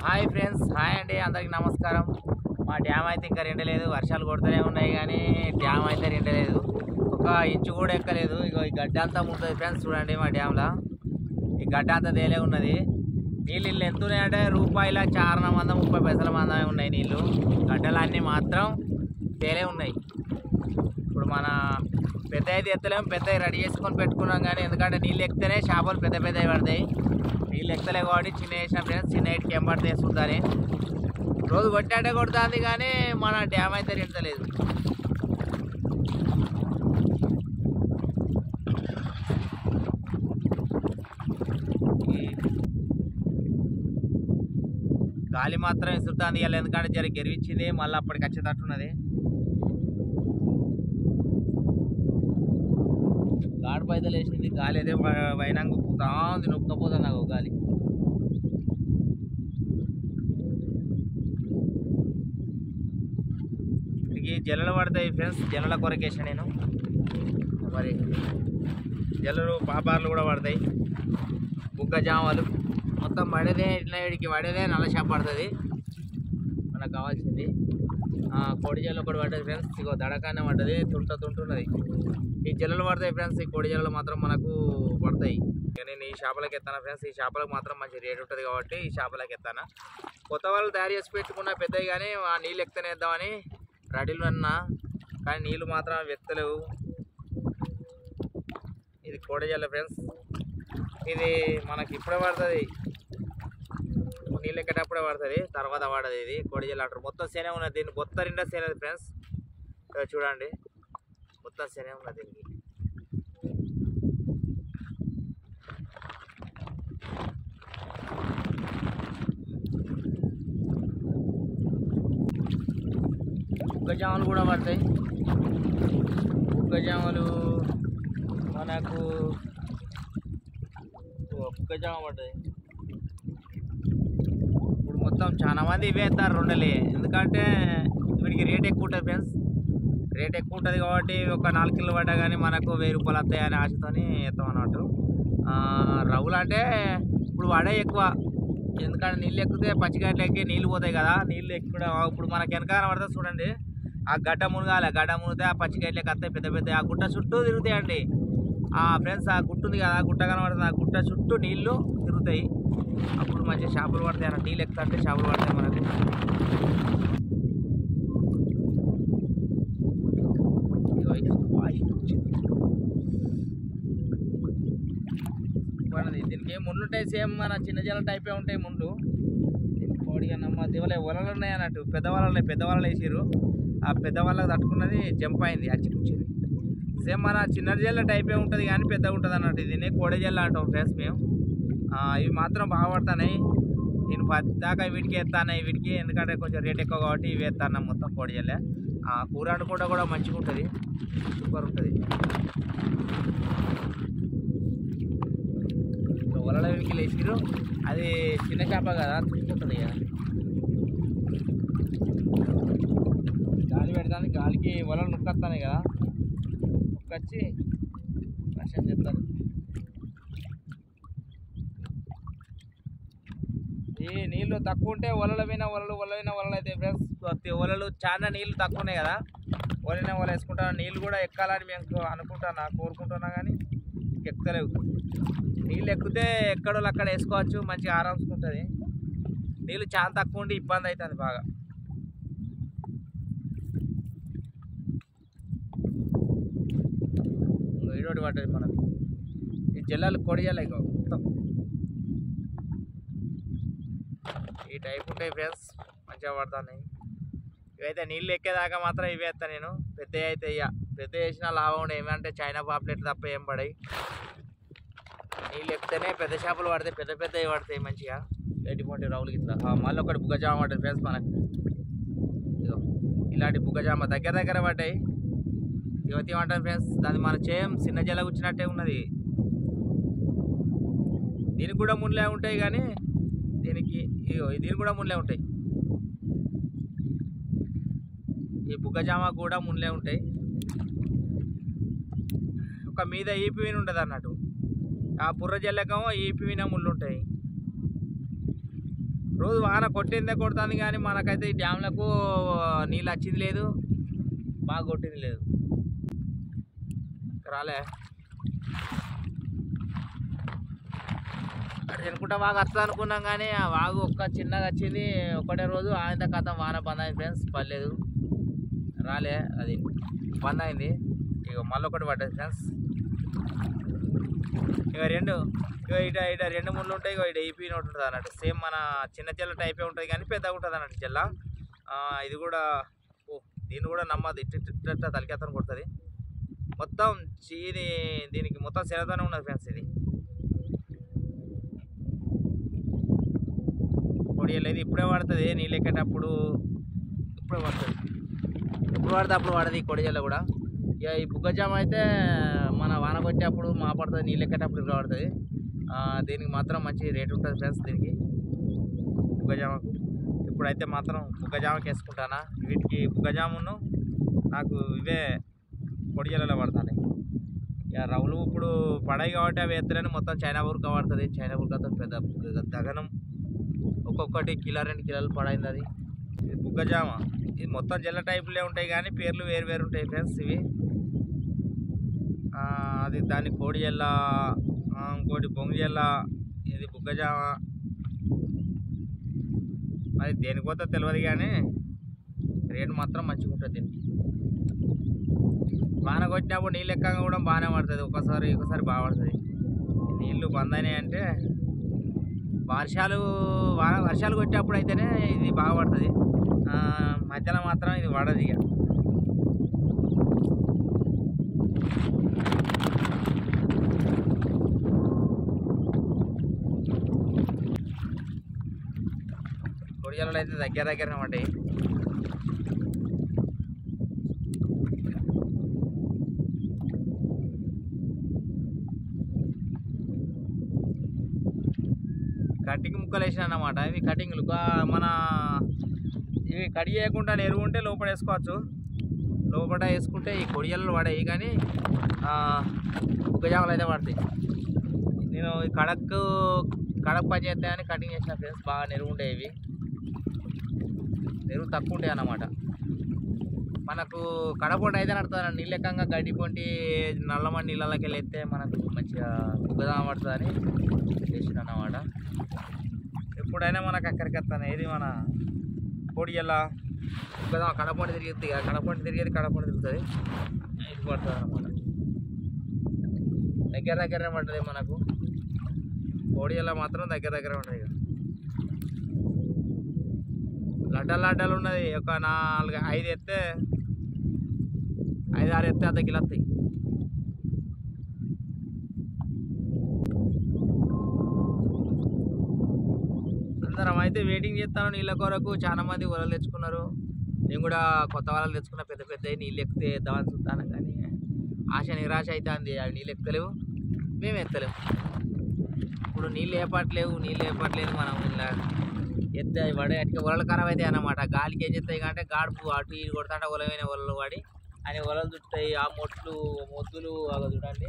Hi friends, hi అండి, అందరికి నమస్కారం. మా డ్యామ్ అయితే ఇంకా రెండలేదు, వర్షాలు కొడుతూనే ఉన్నాయి కానీ డ్యామ్ అయితే రెండలేదు, ఒక ఇంచు కూడా ఎక్కలేదు. ఇగో ఈ గడ్డ అంతా ఉంటుంది ఫ్రెండ్స్, చూడండి మా డ్యామ్లో ఈ గడ్డ అంతా తేలే ఉన్నది. నీళ్ళు ఎంత ఉన్నాయంటే రూపాయల చారణ మందం 30 పైసల మందమే ఉన్నాయి నీళ్ళు. గడ్డలన్నీ మాత్రం తేలే ఉన్నాయి. ఇప్పుడు మన పెద్ద అయితే ఎత్తలేము, పెద్దవి రెడీ చేసుకొని పెట్టుకున్నాం కానీ ఎందుకంటే నీళ్ళు ఎక్కితేనే చేపలు పెద్ద పెద్దవి పడతాయి. నీళ్ళు ఎక్కలే కాబట్టి చిన్న వేసిన ఫ్రెండ్స్, చిన్న ఇటుకి ఏం పడితే చూద్దాని. రోజు కొట్టాడే కొడుతుంది కానీ మన డ్యామ్ అయితే నిండలేదు. గాలి మాత్రం ఇసురుతుంది ఇవాళ, ఎందుకంటే జర గెరివిచ్చింది, మళ్ళీ అప్పటికి వచ్చేటట్టున్నది. గాడి పైదలు వేసింది, గాలి అయితే వైనంగా పోతా ఉంది, నొక్కపోతా నాకు గాలి. ఇక్కడికి జల్లలు పడతాయి ఫ్రెండ్స్, జల్లల కొరకు వేసాను నేను. మరి జల్లలు పాపార్లు కూడా పడతాయి, బుగ్గ జామాలు మొత్తం పడేదే. ఇట్లా వీడికి పడేదే నల్ల చేప పడుతుంది మనకు కావాల్సింది. కోడి జల్లు ఒకటి పడ్డది ఫ్రెండ్స్, ఇగో దడకానే పడ్డది, తుంటున్నది. ఈ జల్లలు పడతాయి ఫ్రెండ్స్, ఈ కోడి జల్లలు మాత్రం మనకు పడతాయి. నేను ఈ చేపలకి ఎత్తాను ఫ్రెండ్స్, ఈ చేపలకు మాత్రం మంచి రేట్ ఉంటుంది కాబట్టి ఈ చేపలకి ఎత్తాను. కొత్త వాళ్ళు తయారు చేసి పెట్టుకున్న పెద్దవి కానీ ఆ నీళ్ళు ఎక్తనే వేద్దామని రెడీలు అన్నా, కానీ నీళ్ళు మాత్రం వెత్తలేవు. ఇది కోడి జల్ల ఫ్రెండ్స్, ఇది మనకి ఇప్పుడే పడుతుంది, నీళ్ళు ఎక్కేటప్పుడే పడుతుంది, తర్వాత పడదు. ఇది కోడి జల్ల అంటారు. మొత్తం శనే ఉన్నది, దీన్ని బొత్త నిండా శనది ఫ్రెండ్స్, చూడండి మొత్తం శనే ఉన్నది దీనికి. బుగ్గజామలు కూడా పడతాయి. బుగ్గజామలు మనకు బుగ్గజామ పడ్డాయి. ఇప్పుడు మొత్తం చాలా మంది ఇవే ఎత్తారు రెండలే, ఎందుకంటే వీడికి రేట్ ఎక్కువ ఉంటుంది ఫ్రెండ్స్. రేట్ ఎక్కువ ఉంటుంది కాబట్టి ఒక 4 కిలో పడ్డా కానీ మనకు 1000 రూపాయలు వస్తాయని ఆశతోని ఎత్తాం అన్నట్టు. రవ్వులు అంటే ఇప్పుడు పడే ఎక్కువ, ఎందుకంటే నీళ్ళు ఎక్కితే పచ్చిగడ్డలు ఎక్కి నీళ్ళు పోతాయి కదా. నీళ్ళు ఎక్కి ఇప్పుడు మనకి వెనకాల పడుతుంది చూడండి, ఆ గడ్డ మునగాలి, ఆ గడ్డ మునిగితే ఆ పచ్చిగడ్డలకి వస్తాయి పెద్ద పెద్ద. ఆ గుట్ట చుట్టూ తిరుగుతాయండి ఫ్రెండ్స్, ఆ గుట్ట ఉంది కదా, ఆ గుట్ట కనబడుతుంది, ఆ గుట్ట చుట్టూ నీళ్ళు తిరుగుతాయి. అప్పుడు మంచిగా చేపలు పడతాయి అన్న, నీళ్ళు ఎక్కుతుంటే చేపలు పడతాయి మనకు. దీనికి ముళ్ళు ఉంటాయి, సేమ్ మన చిన్న జల టైపే ఉంటాయి ముళ్ళు. దీనికి కోడిగా నమ్మ దివలే వలలు ఉన్నాయి అన్నట్టు, పెద్దవాళ్ళు ఉన్నాయి, పెద్దవాళ్ళు వేసారు. ఆ పెద్దవాళ్ళకి తట్టుకున్నది జంప్ అయింది, అచ్చి కూర్చింది. సేమ్ మన చిన్న జల్ల టైపే ఉంటుంది కానీ పెద్దగా ఉంటుంది అన్నట్టు. దీన్ని కోడి జల్ల అంటాం ఫ్రెండ్స్ మేము. ఇవి మాత్రం బాగా పడతాయి. నేను దాకా వీటికి ఎత్తాను, వీటికి ఎందుకంటే కొంచెం రేట్ ఎక్కువ కాబట్టి ఇవి ఎత్తాను మొత్తం కోడి జల్లే. కూర వండుకుంటా కూడా మంచిగా ఉంటుంది, సూపర్ ఉంటుంది. వలల వీటికి వేసిరు, అది చిన్న చేప కదా, తుట్టుకుంటుంది కదా. గాలి పెడతాను, గాలికి వలలు నొక్కొస్తాయి కదా, నొక్కొచ్చి వర్షం చెప్తాను. ఈ నీళ్ళు తక్కువ ఉంటే వలలు అయితే ఫ్రెండ్స్, వలలు చాలా నీళ్ళు తక్కువ ఉన్నాయి కదా, వల వేసుకుంటాను. నీళ్ళు కూడా ఎక్కాలని మేము కోరుకుంటున్నా కానీ ఎక్కలేవు. నీళ్ళు ఎక్కితే ఎక్కడో అక్కడ వేసుకోవచ్చు, మంచిగా ఆరాంసుకుంటుంది. నీళ్ళు చాలా తక్కువ ఉండి ఇబ్బంది అవుతుంది బాగా. ఇడోటి పడ్డది మనకు, ఈ జల్లలు కోడి జల్ల ఇక మొత్తం ఈ టైప్ ఉంటాయి ఫ్రెండ్స్, మంచిగా పడుతున్నాయి. ఇవైతే నీళ్ళు ఎక్కేదాకా మాత్రం ఇవి వేస్తాను నేను. పెద్ద అయితే పెద్ద వేసినా లాభం ఉండే, ఏమంటే చైనా పాపులెట్లు తప్ప ఏం పడాయి. నీళ్ళు ఎక్కితేనే పెద్ద చేపలు పడతాయి, పెద్ద పెద్దవి పడతాయి మంచిగా, ఎటువంటి రౌలు ఇట్లా. మళ్ళీ ఒకటి బుగ్గజామ పడ్డది ఫ్రెండ్స్ మనకు. ఇదో ఇలాంటి బుగ్గజామ దగ్గర పడ్డాయి. యువతి ఏమంటారు ఫ్రెండ్స్, దాన్ని మన చిన్న జల్ల కూర్చున్నట్టే ఉన్నది. దీనికి కూడా ముళ్ళే ఉంటాయి కానీ దీనికి కూడా ముళ్ళే ఉంటాయి. ఈ బుగ్గజామ కూడా ముళ్ళే ఉంటాయి. ఒక మీద ఈపి విని ఉంటుంది అన్నట్టు. ఆ బుర్ర జల్లకం ఈపి విన ముళ్ళు ఉంటాయి. రోజు వాన కొట్టిందే కొడుతుంది కానీ మనకైతే ఈ డ్యామ్లకు నీళ్ళు వచ్చింది లేదు, బాగా కొట్టింది లేదు. రాలే అటు అనుకుంటా వాగు వస్తుంది అనుకున్నాం కానీ ఆ వాగు ఒక్క చిన్నగా వచ్చింది. ఒకటే రోజు ఆయన కథ వాన బంద్ అయింది ఫ్రెండ్స్, పర్లేదు రాలే, అది బంద్ అయింది. ఇక మళ్ళీ ఒకటి పడ్డది ఫ్రెండ్స్. ఇక ఇట రెండు ముళ్ళు ఉంటాయి. ఇక ఇట ఈపీ నోట్ ఉంటుంది అన్నట్టు, సేమ్ మన చిన్న చెల్ల టైపే ఉంటుంది కానీ పెద్దగా ఉంటుంది అన్నట్టు చెల్ల. ఇది కూడా దీన్ని కూడా నమ్మదు, ఇట్ట తలికేతను కొడుతుంది మొత్తం. ఇది దీనికి మొత్తం శరతోనే ఉన్నది ఫ్రెండ్స్. ఇది పొడియలేదు, ఇప్పుడే పడుతుంది నీళ్ళు ఎక్కేటప్పుడు, ఇప్పుడే పడుతుంది. ఎప్పుడు పడితే అప్పుడు పడదు ఈ కొడిజల్ల కూడా. ఇక ఈ బుగ్గజామ అయితే మన వాన కొట్టేటప్పుడు మా పడుతుంది, నీళ్ళు ఎక్కేటప్పుడు ఇప్పుడు పడుతుంది. దీనికి మాత్రం మంచి రేట్ ఉంటుంది ఫ్రెండ్స్. దీనికి బుగ్గజామకు ఇప్పుడైతే మాత్రం బుగ్గజామకి వేసుకుంటానా. వీటికి బుగ్గజామును నాకు ఇవే కొడిజల్లలో పడుతున్నాయి. ఇక రవ్వులు ఇప్పుడు పడాయి కాబట్టి అవి ఎత్తులని మొత్తం చైనా బుర్కా పడుతుంది. చైనా బుర్కాతో పెద్ద దగనం, ఒక్కొక్కటి కిలో 2 కిలోలు పడైంది అది. ఇది బుగ్గజామ, ఇది మొత్తం జల్ల టైపులే ఉంటాయి కానీ పేర్లు వేరు వేరు ఉంటాయి ఫ్రెండ్స్. ఇవి అది దాన్ని కోడి జల్ల, ఇంకోటి బొంగు జల్ల, ఇది బుగ్గజామ. అది దేనికోతో తెలియదు కానీ రేటు మాత్రం మంచిగా ఉంటుంది దీనికి. వాన కొట్టినప్పుడు నీళ్ళు ఎక్కగా కూడా బాగానే పడుతుంది, ఒకసారి బాగా పడుతుంది. నీళ్ళు బంద్ అయినాయి అంటే వర్షాలు కొట్టేటప్పుడు అయితేనే ఇది బాగా పడుతుంది. మధ్యలో మాత్రం ఇది పడదు. ఇక కొడిజల్లో అయితే దగ్గరనే ఉంటాయి. కటింగ్ ముక్కలు వేసిన అన్నమాట. ఇవి కటింగ్లు మన ఇవి కట్ చేయకుండా ఎరువు ఉంటే లోపల వేసుకోవచ్చు. లోపల వేసుకుంటే ఈ కొడియలు పడాయి కానీ బుగ్గజామలు అయితే పడతాయి. నేను ఈ కడక్ పని చేస్తాయని కటింగ్ చేసిన ఫ్రెండ్స్. బాగా నెరువు ఉంటాయి, ఇవి నెరువు తక్కువ ఉంటాయి అన్నమాట. మనకు కడపొండి అయితే నడుతుంది, నీళ్ళు ఎక్కంగా గడ్డి పొంటి నల్లమని నీళ్ళకి వెళ్ళి ఎత్తే మనకు మంచిగా బుగ్గజామ పడుతుందని చేసిన అన్నమాట. ఎప్పుడైనా మనకు అక్కడికి వస్తాను ఇది మన కొడియల్ల బుగ్గజామ. కడపొండి తిరిగిద్ది, కడపొండి తిరుగుతుంది, ఇది పడుతుంది అన్నమాట. దగ్గరనే పడుతుంది మనకు. కొడియల్ల మాత్రం దగ్గర ఉంటుంది. ఇక లడ్డలు ఉన్నది, ఒక 4-5 ఎత్తే 5-6 ఎత్తే అర్ధ కిలో వస్తాయి. అందరం అయితే వెయిటింగ్ చేస్తాను నీళ్ళ కొరకు. చాలా మంది వలలు తెచ్చుకున్నారు, నేను కూడా కొత్త వలలు తెచ్చుకున్న. పెద్ద నీళ్ళు ఎక్కితే వేద్దామని చూస్తాను కానీ ఆశ నిరాశ అవుతుంది. అవి నీళ్ళు ఎక్కలేవు, మేము ఎత్తలేము. ఇప్పుడు నీళ్ళు ఏపట్లేదు మనం ఇలా ఎత్తే పడే అటుకే వలలు ఖరాబ్ అవుతాయి అన్నమాట. గాలికి ఏం చేస్తాయి అంటే గాడుపు అటు ఇటు కొడతాంటే ఒలమైన వలలు పడి అని వలలు చుట్టాయి. ఆ మొద్దులు అలా చూడండి.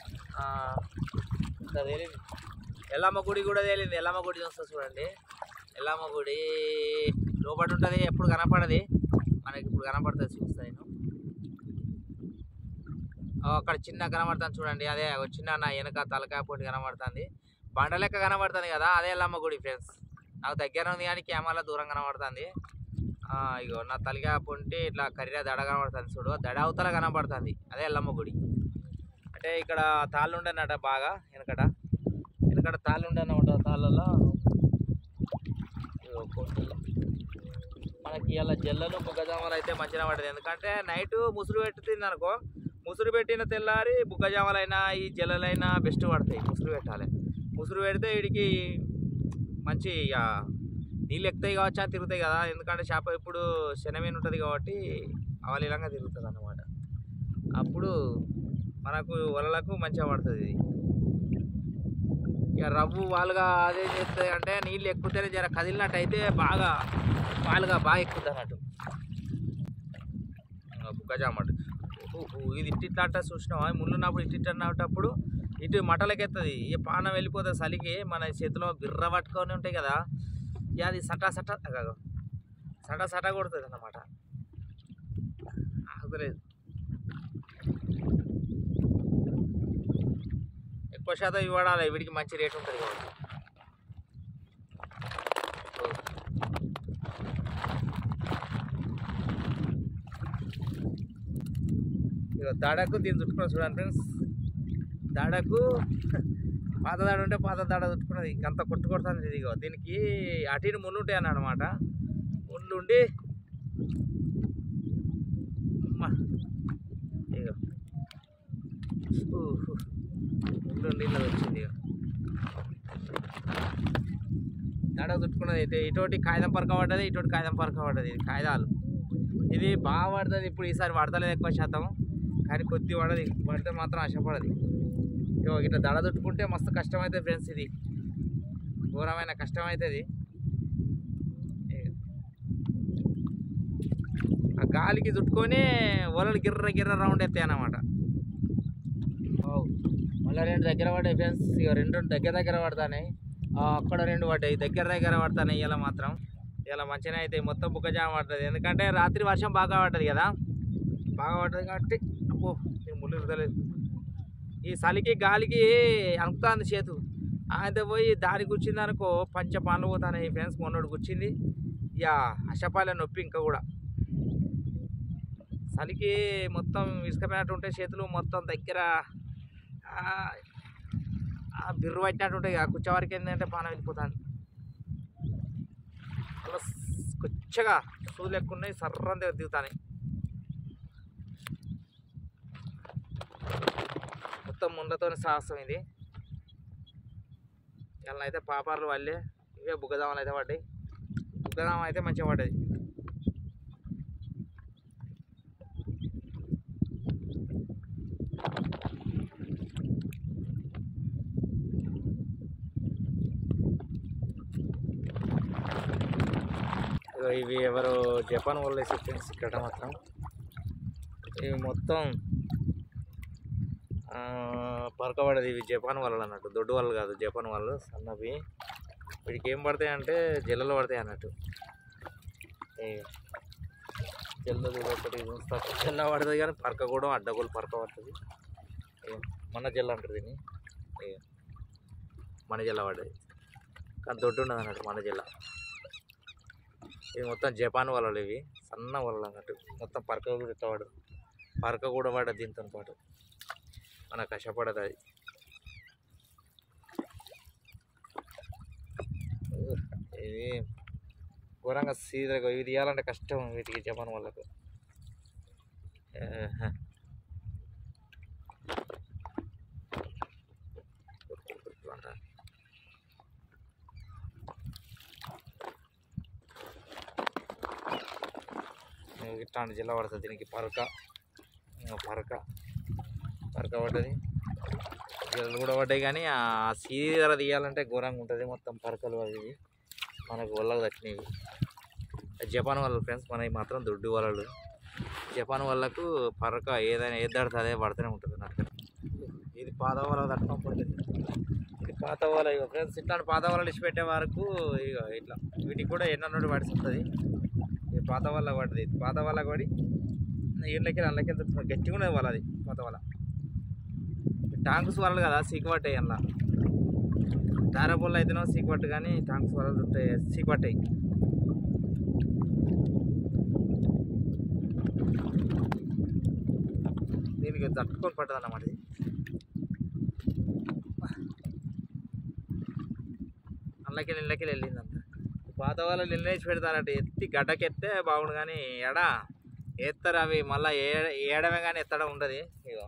తేలింది ఎల్లమ్మ గుడి కూడా తేలింది. ఎల్లమ్మ గుడి చూస్తా చూడండి. ఎల్లమ్మ గుడి లోపల ఉంటుంది, ఎప్పుడు కనపడది మనకి. ఇప్పుడు కనపడుతుంది, చూస్తా నేను. అక్కడ చిన్న కనబడుతుంది చూడండి, అదే చిన్న నా వెనక తలకాయ పొట్టి కనబడుతుంది. బండ లెక్క కనబడుతుంది కదా, అదే ఎల్లమ్మ గుడి ఫ్రెండ్స్. నాకు దగ్గర ఉంది కానీ కెమెరాలో దూరం కనబడుతుంది. ఇగో నా తలకాయ పొంటి ఇట్లా కర్రీగా దడ కనబడుతుంది చూడు, దడ అవతల కనబడుతుంది, అదే ఎల్లమ్మ గుడి. అంటే ఇక్కడ తాళ్ళు ఉండేనట బాగా, వెనకట తాళ్ళు ఉండేనమాట. తాళ్ళలో మనకి ఇలా జల్లలు బుగ్గజామలు అయితే మంచిగా పడుతుంది. ఎందుకంటే నైట్ ముసురు పెట్టుతుంది అనుకో, ముసురు పెట్టిన తెల్లారి బుగ్గజామలైనా ఈ జల్లలైనా బెస్ట్ పడతాయి. ముసురు పెట్టాలి, ముసురు పెడితే వీడికి మంచి ఇక నీళ్ళు ఎక్కుతాయి కావచ్చు అని తిరుగుతాయి కదా. ఎందుకంటే చేప ఇప్పుడు శనమీన ఉంటుంది కాబట్టి అవలీలంగా తిరుగుతుంది అన్నమాట. అప్పుడు మనకు వలలకు మంచిగా పడుతుంది. ఇది ఇక రవ్వు వాలుగా అదేం చేస్తుంది అంటే నీళ్ళు ఎక్కుతేనే జర కదిలినట్టు అయితే బాగా వాలుగా బాగా ఎక్కుతుంది అన్నట్టు బుగ్గజామ. ఇది ఇట్లా అంటే చూసినావా, ముళ్ళున్నప్పుడు ఇట్ట అన్నప్పుడు ఇటు మటలకెత్తుంది. ఈ పానం వెళ్ళిపోతుంది చలికి. మన చేతిలో బిర్ర పట్టుకొని ఉంటాయి కదా, ఇక అది సటా సటా సటా సటా కొడుతుంది అన్నమాట. ఆగలేదు. ఎక్కువ శాతం ఇవ్వడాలి, వీడికి మంచి రేట్ ఉంటుంది కాబట్టి. ఇక దాడకు దీన్ని చుట్టుకుని చూడండి ఫ్రెండ్స్. దాడకు పాత దాడ ఉంటే పాత దాడ చుట్టుకున్నది అంత కొట్టుకొడుతుంది. ఇదిగో దీనికి అటు ఇటు ముళ్ళు ఉంటాయి అన్నమాట. ముళ్ళు ఉండి ఇగో ముళ్ళు ఉండి ఇలా వచ్చింది. ఇక దాడ చుట్టుకున్నది అయితే ఇటువంటి కాగితం పరక పడ్డది, ఇటువంటి కాగితం పరక పడ్డది. కాగితాలు ఇది బాగా పడుతుంది. ఇప్పుడు ఈసారి పడతలేదు ఎక్కువ శాతం, కానీ కొద్ది పడది. పడితే మాత్రం ఆశపడది. ఇట్లా దడ చుట్టుకుంటే మస్తు కష్టమవుతుంది ఫ్రెండ్స్. ఇది ఘోరమైన కష్టం అవుతుంది. ఆ గాలికి చుట్టుకొని వలలు గిర్ర గిర్ర రౌండ్ ఎత్తాయి అన్నమాట. మళ్ళీ 2 దగ్గర పడ్డాయి ఫ్రెండ్స్. ఇక 2 దగ్గర పడతాయి. అక్కడ 2 పడ్డాయి, దగ్గర పడతాయి. ఇలా మాత్రం ఇలా మంచిగా అయితే మొత్తం బుగ్గజామ పడుతుంది. ఎందుకంటే రాత్రి వర్షం బాగా పడ్డది కదా, బాగా పడ్డది కాబట్టి అబ్బో ముళ్ళు ఇరదలేదు. ఈ చలికి గాలికి అనుకుతుంది చేతు. అయితే పోయి దారి కూర్చింది అనుకో పంచ పనులు పోతాయి ఫ్రెండ్స్. మొన్నోడు కూర్చింది ఇక అశపాలే నొప్పి. ఇంకా కూడా చలికి మొత్తం ఇసుకపోయినట్టు ఉంటాయి చేతులు, మొత్తం దగ్గర బిర్రు పట్టినట్టు ఉంటాయి. ఆ కూర్చోవరకు ఏంటంటే పానం వెళ్ళిపోతుంది. అలా కొచ్చగా సూదులు ఎక్కువ ఉన్నాయి, సర్రం దగ్గర దిగుతాయి. మొత్తం ముండతో సాహసం ఇది. ఇలా అయితే పాపార్లు వాళ్ళే. ఇవే బుగ్గదామలు అయితే పడ్డాయి. బుగ్గదామ అయితే మంచిగా పడ్డది. ఇవి ఎవరు జపాన్ వాళ్ళు వేసే ఫ్రెండ్స్. ఇక్కడ మాత్రం ఇవి మొత్తం పరకబడేది. ఇవి జపాన్ వాళ్ళు అన్నట్టు, దొడ్డు వాళ్ళు కాదు, జపాన్ వాళ్ళు సన్నవి. వీడికి ఏం పడతాయి అంటే జల్లలు పడతాయి అన్నట్టు. జల్లలు ఒకటి జల్ల పడుతుంది, కానీ పరక కూడా అడ్డగోలు పరక పడుతుంది. మన జల్ల అంటారు దీన్ని. మన జల్ల పడ్డది, కానీ దొడ్డు ఉండదు అన్నట్టు మన జల్ల. ఇవి మొత్తం జపాన్ వలలు. ఇవి సన్న వలలు అన్నట్టు. మొత్తం పరక కూడా ఇట్లా పడదు, పరక కూడా పడదు దీంతో పాటు. మనకు కష్టపడదు అది. ఇది ఘోరంగా సీదగా ఇవి తీయాలంటే కష్టం వీటికి, జపాన్ వాళ్ళకు. ఇట్లాంటి జిల్లా పడుతుంది దీనికి పరక. పరక పడ్డది, జిల్లలు కూడా పడ్డాయి. కానీ ఆ సీదర తీయాలంటే ఘోరంగా ఉంటుంది. మొత్తం పరకలు అవి మనకు వలలు తట్టినవి. జపాన్ వాళ్ళు ఫ్రెండ్స్. మనకి మాత్రం దొడ్డు వలలు. జపాన్ వాళ్ళకు పరక ఏదైనా ఏదాడితే అదే పడుతూనే ఉంటుంది నాకు. ఇది పాత వల తట్టడం పడుతుంది. ఇది పాత వల. ఇక ఫ్రెండ్స్ ఇట్లాంటి పాత వలలు ఇచ్చిపెట్టే వరకు ఇక ఇట్లా వీటికి కూడా ఎన్నో పడుతుంది. ఇది పాత వల్ల పడుతుంది. పాత వల్ల పడి ఇళ్ళకి అల్లకి గట్టిగా ఉన్నది వల. అది పాత వల. టాంక్స్ వలలు కదా, సీకుపట్టాయి. అలా దారపుల్లో అయితేనో సీకుపట్టు, కానీ టాంక్స్ వలలు ఉంటాయి సీకుపట్టాయి. దీనికి తట్టుకొని పట్టదు అన్నమాట. ఇది అల్లకి ఇళ్ళకి వెళ్ళింది అంత. పాత వాళ్ళు నిల్లేసి పెడతారట, ఎత్తి గడ్డకెత్తే బాగుండు, కానీ ఎత్తారు అవి. మళ్ళీ ఏడమే కానీ ఎత్తడం ఉండదు. ఇగో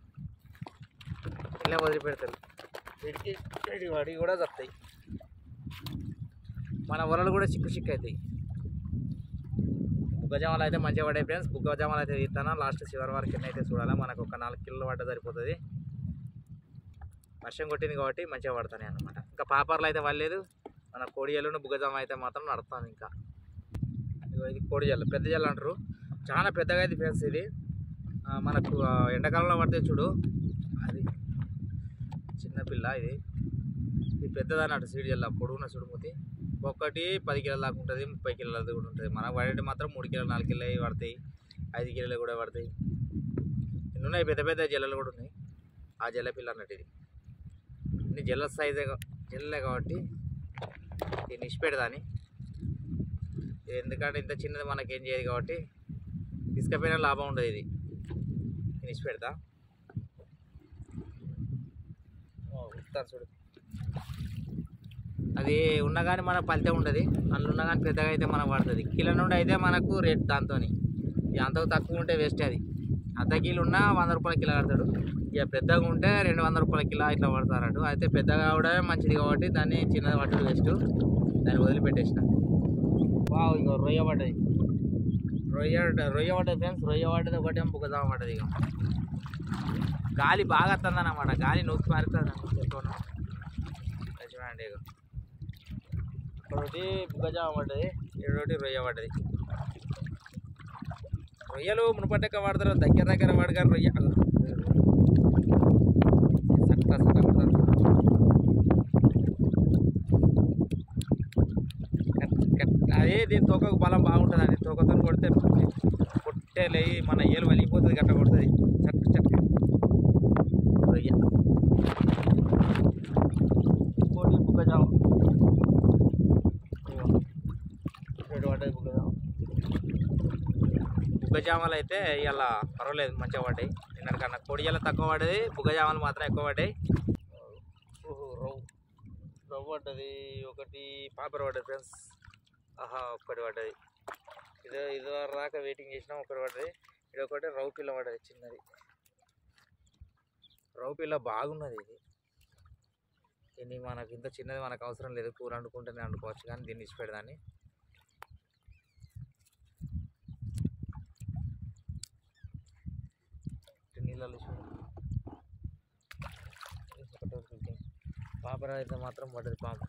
ఇలా వదిలిపెడతారు. వీడికి వాడికి కూడా వస్తాయి. మన వలలు కూడా చిక్కు అవుతాయి. బుగ్గజామాలు అయితే మంచిగా పడే ఫ్రెండ్స్. బుగ్గజామాలు అయితే తీస్తాను లాస్ట్ చివరి వరకు. ఎన్ని అయితే చూడాలా. మనకు ఒక 4 కిలోలు పడ్డ సరిపోతుంది. వర్షం కొట్టింది కాబట్టి మంచిగా పడతాయి అన్నమాట. ఇంకా పాపర్లు అయితే పడలేదు. మన కోడి జల్లును బుగ్గజామ అయితే మాత్రం నడుస్తాను. ఇంకా ఇది కోడి జల్లు, పెద్ద జల్లు అంటారు. చాలా పెద్దగా అయితే ఫ్రెండ్స్. ఇది మనకు ఎండాకాలంలో పడితే చూడు, అది చిన్నపిల్ల. ఇది పెద్దది అన్నట్టు. సీడ్ జల్ల పొడుగున్న సుడుమూతి. ఒక్కటి 10 కిలోల దాకా ఉంటుంది, 30 కిలోల దాకా కూడా ఉంటుంది. మనకు పడేటి మాత్రం 3 కిలోలు 4 కిలోలు పడతాయి, 5 కిలోలు కూడా పడతాయి. ఉన్నాయి పెద్ద పెద్ద జల్లలు కూడా ఉన్నాయి. ఆ జల్ల పిల్ల అన్నట్టు ఇది జల్ల సైజే జల్లే కాబట్టి దీన్ని ఇచ్చిపెడదాని. ఎందుకంటే ఇంత చిన్నది మనకేం చేయదు కాబట్టి తీసుకపోయినా లాభం ఉండదు. ఇది నేను ఇచ్చిపెడతా. చూడు అది ఉన్నా కానీ మనకు ఫలితం ఉండదు, అందులో ఉన్నా కానీ పెద్దగా అయితే మనకు పడుతుంది. కిలో నుండి అయితే మనకు రేట్ దాంతో అంతకు తక్కువ ఉంటే వేస్ట్. అది అర్ధ కిలో ఉన్నా 100 రూపాయల కిలో కడతాడు. ఇక పెద్దగా ఉంటే 200 రూపాయల కిలో ఇట్లా పడతారట. అయితే పెద్దగా కూడా మంచిది కాబట్టి దాన్ని చిన్నది పట్టడం వేస్ట్, దాన్ని వదిలిపెట్టేసిన. వావ్ ఇక రొయ్య పడ్డది, రొయ్య పడ్డది ఫ్రెండ్స్. రొయ్య పడ్డది ఒకటే బుగ్గదామ పడ్డది. ఇక గాలి బాగా వస్తుంది అన్నమాట, గాలి నొక్కి మారుతుంది చెప్పను. చూడండి ఇక ఒకటి బుగ్గజామ పడ్డది, ఒకటి రొయ్య పడ్డది. రొయ్యలు మునుపట్టక వాడతారు, దగ్గర వాడగారు రొయ్య అదే. దీని తోకకు బలం బాగుంటుంది అండి, తోకతో కొడితే కొట్టేలే మన ఏలు వలిగిపోతుంది, గట్ట కొడుతుంది చట్క చట్క రొయ్య. ఇంకోటి బుగ్గజామ పడ్డది. బుగ్గజామలు అయితే ఇలా పర్వాలేదు మంచిగా పడ్డాయి. నిన్నటికన్నా కొడియాలు తక్కువ పడ్డది, బుగ్గజామలు మాత్రం ఎక్కువ పడ్డాయి. రవ్వు పడ్డది, ఒకటి పాపర పడ్డది ఫ్రెండ్స్. ఒక్కటి పడ్డది. ఇది రాక వెయిటింగ్ చేసినాం, ఒకటి పడ్డది. ఇది ఒకటి రవ్వు పిల్ల పడ్డది, చిన్నది రవ్వు పిల్ల బాగున్నది. దీన్ని మనకు ఇంత చిన్నది మనకు అవసరం లేదు, కూర వండుకుంటేనే వండుకోవచ్చు, కానీ దీన్ని ఇచ్చిపెడదాన్ని. నీళ్ళలో పాపర అయితే మాత్రం పడ్డది పాము.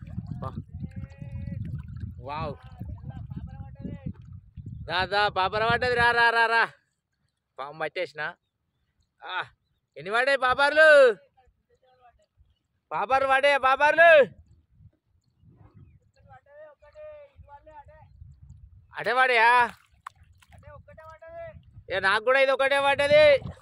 వావ్ దాదా పాపర పడ్డది. రా రా రా రా పాము పట్టేసిన. ఎన్ని పడ్డాయి పాపర్లు? పాపర్లు పడ్డాయి, పాపర్లు అటే పడాయా? నాకు కూడా ఇది ఒకటే పడ్డది.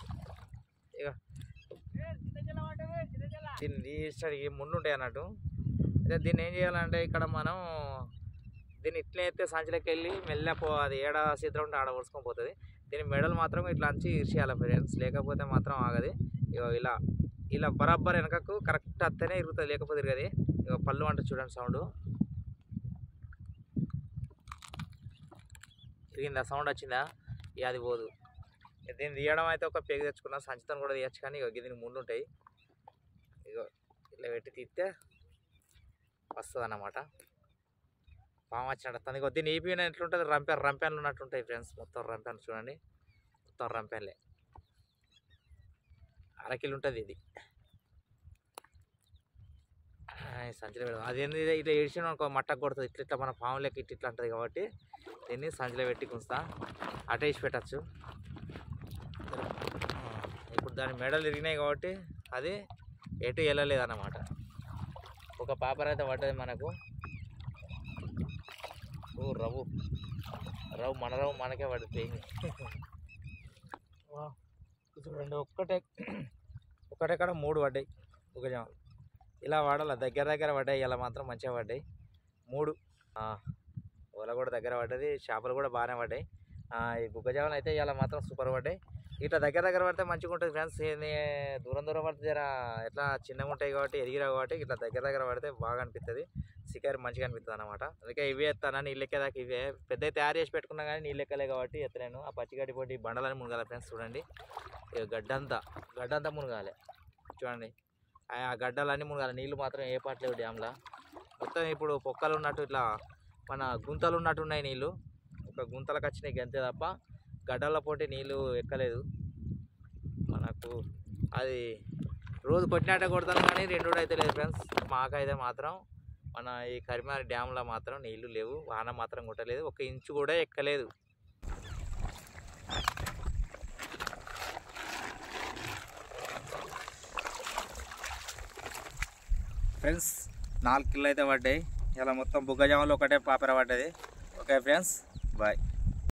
దీన్ని తీసరికి ముందు ఉంటాయి అన్నట్టు. అయితే దీన్ని ఏం చేయాలంటే ఇక్కడ మనం దీన్ని ఇట్లా అయితే సంచిలోకి వెళ్ళి మెల్లపో, అది ఏడ సిద్ధం ఉంటే ఆడ వరుసుకొని పోతుంది. దీని మెడలు మాత్రం ఇట్లా అంచి ఇరిచేయాలి ఫ్రెండ్స్, లేకపోతే మాత్రం ఆగది. ఇక ఇలా ఇలా బరాబర్ వెనకకు కరెక్ట్ అత్తనే ఇరుగుతుంది, లేకపోతే ఇరగది. ఇక పళ్ళు అంటే చూడండి సౌండ్ ఇరిగిందా, సౌండ్ వచ్చిందా? ఇక అది పోదు. దీన్ని తీయడం అయితే ఒక పేగు తెచ్చుకున్నా, సంచితం కూడా తీయచ్చు, కానీ ఇక దీనికి ముందు ఉంటాయి. ఇక ఇలా పెట్టి తీస్తే వస్తుంది అన్నమాట. పాము వచ్చినట్టు వస్తుంది. ఇక దీన్ని ఈపీన ఎట్లుంటుంది, రంపెన్లు ఉన్నట్టుంటాయి ఫ్రెండ్స్. మొత్తం రంపెన్లు చూడండి, మొత్తం రంపెన్లే. అరకిలు ఉంటుంది ఇది. సంచిలో పెడదాం. అదేంది ఇట్లా ఏడ్చిన ఒక మట్టకు కొడుతుంది, ఇట్లా ఇట్లా మన పాము లెక్క ఇట్లా ఉంటుంది కాబట్టి దీన్ని సంచిలో పెట్టి ఉంచుతా. అటే వేసి పెట్టచ్చు. ఇప్పుడు దాని మెడలు ఇరిగినాయి కాబట్టి అది ఎటు వెళ్ళలేదు అన్నమాట. ఒక పాపర్ అయితే పడ్డది మనకు. రవ్వు మన రవ్వు మనకే పడిపోయింది. చూడండి ఒక్కటే కాడ 3 పడ్డాయి బుగ్గజామలు. ఇలా వాడాలి, దగ్గర పడ్డాయి. ఇలా మాత్రం మంచిగా పడ్డాయి 3. వల కూడా దగ్గర పడ్డది, చేపలు కూడా బాగానే పడ్డాయి. ఈ బుగ్గజామలు అయితే ఇలా మాత్రం సూపర్ పడ్డాయి. ఇట్లా దగ్గర పడితే మంచిగా ఉంటుంది ఫ్రెండ్స్. దూరం పడితే జర ఎట్లా చిన్నగా ఉంటాయి కాబట్టి ఎదిగిరా కాబట్టి ఇట్లా దగ్గర పడితే బాగా అనిపిస్తుంది, షికారు మంచిగా అనిపిస్తుంది అన్నమాట. అందుకే ఇవే ఎత్తాను, నీళ్ళు ఎక్కేదాకా ఇవే. పెద్ద తయారు చేసి పెట్టుకున్నా కానీ నీళ్ళు ఎక్కలే కాబట్టి ఎత్తలేను. ఆ పచ్చిగడ్డి పోటీ బండలని మునగాలి ఫ్రెండ్స్. చూడండి గడ్డంతా మునగాలి చూడండి. ఆ గడ్డలన్నీ మునగాలి, నీళ్ళు మాత్రం ఏ పాటలేవు డ్యామ్లో. మొత్తం ఇప్పుడు పొక్కలు ఉన్నట్టు ఇట్లా మన గుంతలు ఉన్నట్టు ఉన్నాయి నీళ్ళు. ఒక గుంతలకు వచ్చినాయి అంతే తప్ప గడ్డల పోటీ నీళ్ళు ఎక్కలేదు మనకు. అది రోజు కొట్టినట్టే కొడతాను కానీ 2 అయితే లేదు ఫ్రెండ్స్. మాకైతే మాత్రం మన ఈ కరీంనగర్ డ్యామ్లో మాత్రం నీళ్లు లేవు, వాన మాత్రం కొట్టలేదు, 1 ఇంచు కూడా ఎక్కలేదు. ఫ్రెండ్స్ 4 కిలో అయితే పడ్డాయి. ఇలా మొత్తం బుగ్గజామలో ఒకటే పాపర పడ్డది. Okay friends, bye.